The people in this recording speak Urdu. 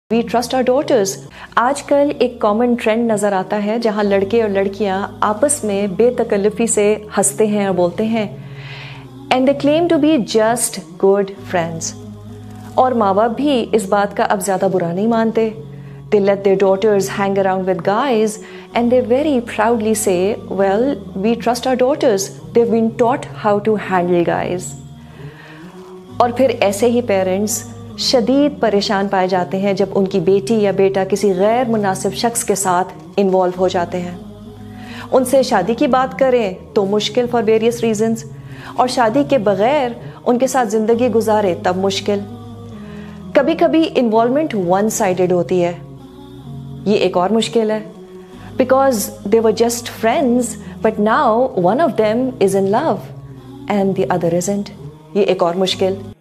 We trust our daughters. آج کل ایک کامن ٹرینڈ نظر آتا ہے جہاں لڑکے اور لڑکیاں آپس میں بے تکلفی سے ہنستے ہیں اور بولتے ہیں and they claim to be just good friends. اور ماں باپ بھی اس بات کا اب زیادہ برا نہیں مانتے. They let their daughters hang around with guys and they very proudly say, well, we trust our daughters. They've been taught how to handle guys. اور پھر ایسے ہی پیرنٹس شدید پریشان پائے جاتے ہیں جب ان کی بیٹی یا بیٹا کسی غیر مناسب شخص کے ساتھ انوالو ہو جاتے ہیں. ان سے شادی کی بات کریں تو مشکل فار ویریس ریزنز، اور شادی کے بغیر ان کے ساتھ زندگی گزارے تب مشکل. کبھی کبھی انوالومنٹ ون سائیڈڈ ہوتی ہے، یہ ایک اور مشکل ہے. Because they were just friends but now one of them is in love and the other isn't, یہ ایک اور مشکل.